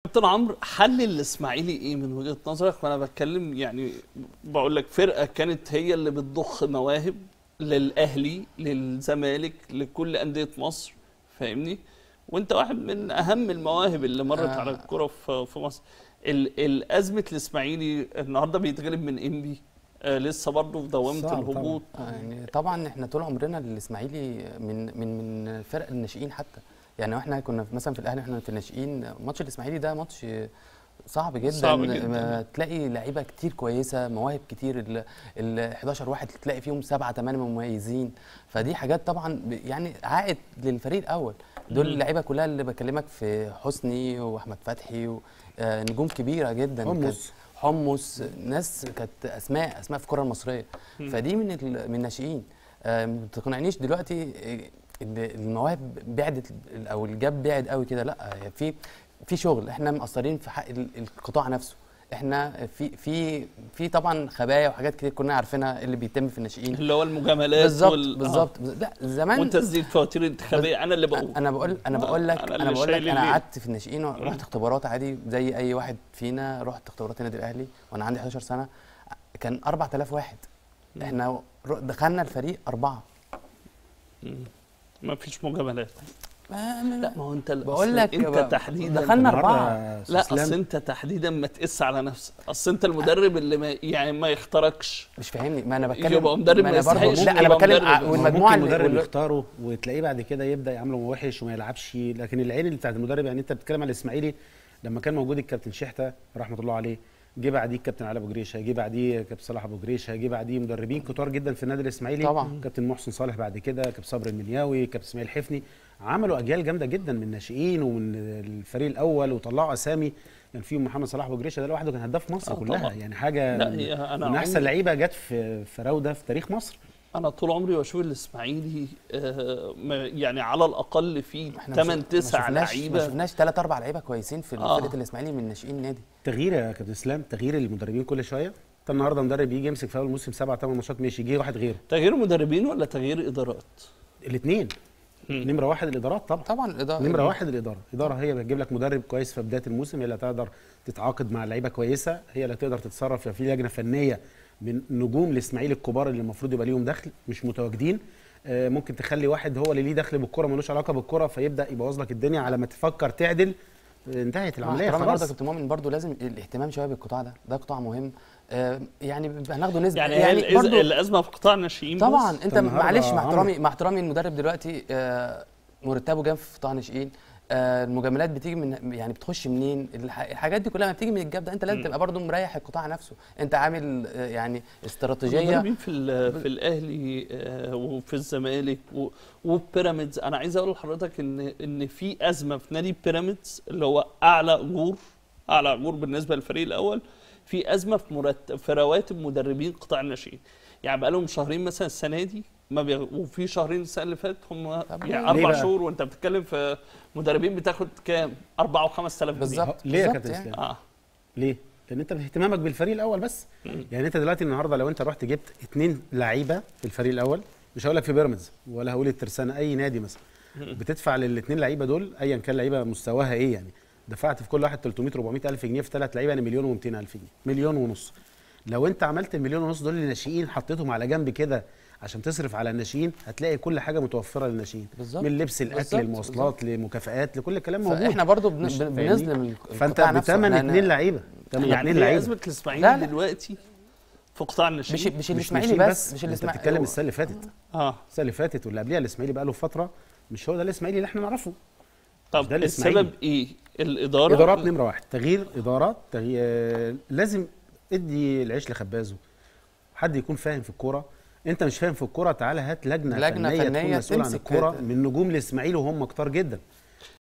كابتن عمرو، حل الاسماعيلي ايه من وجهة نظرك؟ وانا بتكلم يعني بقول لك فرقه كانت هي اللي بتضخ مواهب للاهلي للزمالك لكل انديه مصر، فاهمني؟ وانت واحد من اهم المواهب اللي مرت على الكره في مصر. الازمه الاسماعيلي النهارده بيتغلب من انبي، لسه برضه في دوامه الهبوط. يعني طبعا احنا طول عمرنا الاسماعيلي من فرق الناشئين حتى. يعني احنا كنا مثلا في الاهلي احنا في الناشئين، ماتش الاسماعيلي ده ماتش صعب جدا، صعب جدا. تلاقي لعيبه كتير كويسه، مواهب كتير، ال 11 واحد تلاقي فيهم 7 8 مميزين. فدي حاجات طبعا يعني عائد للفريق الاول. دول اللعيبه كلها اللي بكلمك في حسني واحمد فتحي نجوم كبيره جدا، حمص، ناس كانت اسماء في الكره المصريه. فدي من الناشئين. ما تقنعنيش دلوقتي ان المواهب بعدت او الجاب بعد قوي كده، لا، في شغل. احنا مقصرين في حق القطاع نفسه. احنا في طبعا خبايا وحاجات كتير كنا عارفينها اللي بيتم في الناشئين، اللي هو المجاملات بالظبط. لا زمان وتسديد فواتير انتخابيه. انا اللي بقول انا بقول لك انا قعدت في الناشئين ورحت اختبارات عادي زي اي واحد فينا. رحت اختبارات النادي الاهلي وانا عندي 11 سنه، كان 4000 واحد. احنا دخلنا الفريق 4. ما فيش مجاملات. لا، ما هو انت بقول لك انت تحديدا دخلنا 4. لا، اصل انت تحديدا ما تقس على نفسك. اصل انت المدرب اللي ما يختاركش. مش فاهمني؟ ما انا بتكلم يبقى مدرب ما يستحقش. لا، انا بتكلم والمجموعه اللي المدرب يختاره وتلاقيه بعد كده يبدا يعامله وحش وما يلعبش. لكن العين اللي بتاعت المدرب، يعني انت بتتكلم على الاسماعيلي لما كان موجود الكابتن شحته رحمه الله عليه، جه بعديه الكابتن علي ابو جريشه، جه بعديه كابتن صلاح ابو جريشه، جه بعديه مدربين كتار جدا في النادي الاسماعيلي طبعا، كابتن محسن صالح، بعد كده كابتن صبري المنياوي، كابتن اسماعيل حفني. عملوا اجيال جامده جدا من الناشئين ومن الفريق الاول وطلعوا اسامي. كان فيهم محمد صلاح ابو جريشه، ده لوحده كان هداف مصر كلها طبعا. يعني حاجه من احسن لعيبه جت في فراوده في تاريخ مصر. انا طول عمري بشوف الاسماعيلي يعني على الاقل في 8 9 لعيبه. ما شفناش 3 4 لعيبه كويسين في فرقه الاسماعيلي من ناشئين النادي. تغيير يا كابتن اسلام، تغيير المدربين كل شويه. انت النهارده مدرب يجي يمسك في اول موسم 7 8 ماتشات ماشي، يجي واحد غيره. تغيير مدربين ولا تغيير ادارات؟ الاثنين. نمره واحد الادارات طبعا الاداره. نمره واحد الاداره هي بتجيب لك مدرب كويس في بدايه الموسم، هي اللي تقدر تتعاقد مع لعيبه كويسه، هي اللي تقدر تتصرف في لجنه فنيه من نجوم الاسماعيلي الكبار اللي المفروض يبقى ليهم دخل مش متواجدين. ممكن تخلي واحد هو اللي ليه دخل بالكره ملوش علاقه بالكره فيبدا يبوظ لك الدنيا. على ما تفكر تعدل انتهت العمليه خلاص. برضه كنت مؤمن برضه لازم الاهتمام شويه بالقطاع ده قطاع مهم. يعني هناخده نسبه. يعني برضه الازمه في قطاع الناشئين طبعا. انت معلش مع احترامي المدرب دلوقتي مرتبه جاب في قطاع الناشئين. المجاملات بتيجي من يعني بتخش منين؟ الحاجات دي كلها ما بتيجي من الجاب ده. انت لازم تبقى برضه مريح القطاع نفسه. انت عامل يعني استراتيجيه. المدربين في الاهلي وفي الزمالك وبيراميدز. انا عايز اقول لحضرتك ان في ازمه في نادي بيراميدز اللي هو اعلى اجور بالنسبه للفريق الاول. في ازمه في رواتب مدربين قطاع الناشئين. يعني بقى لهم شهرين مثلا السنه دي وفي شهرين السنه اللي فاتت هم يعني 4 شهور، وانت بتتكلم في مدربين بتاخد كام؟ 4 و5000 جنيه بالظبط. ليه يا كابتن اسلام؟ ليه؟ لان انت اهتمامك بالفريق الاول بس. يعني انت دلوقتي النهارده لو انت رحت جبت 2 لعيبه في الفريق الاول، مش هقول لك في بيراميدز ولا هقول الترسانه، اي نادي مثلا بتدفع لل2 لعيبه دول ايا كان لعيبه مستواها ايه، يعني دفعت في كل واحد 300 400 الف جنيه في 3 لعيبه، يعني 1,200,000 جنيه، 1,500,000. لو انت عملت ال1,500,000 دول للناشئين حطيتهم على جنب كده عشان تصرف على الناشئين، هتلاقي كل حاجه متوفره للناشئين، من لبس الاكل المواصلات لمكافآت لكل الكلام موجود. احنا برضو بنظلم فانت بثمن 2 لعيبه. يعني ايه ازمه الاسماعيلي دلوقتي في قطاع الناشئين؟ مش الاسماعيلي بس، مش الاسماعيلي. انت بتتكلم السنه اللي فاتت. السنه اللي فاتت واللي قبلها الاسماعيلي بقى له فتره مش هو ده الاسماعيلي اللي احنا نعرفه. طب السبب ايه؟ الاداره؟ ادارات نمره واحد، تغيير ادارات. لازم ادي العيش لخبازه، حد يكون فاهم في الكوره. انت مش فاهم في الكوره، تعالى هات لجنه فنيه تكون مسؤوله عن الكوره من نجوم الاسماعيلي وهم كتار جدا.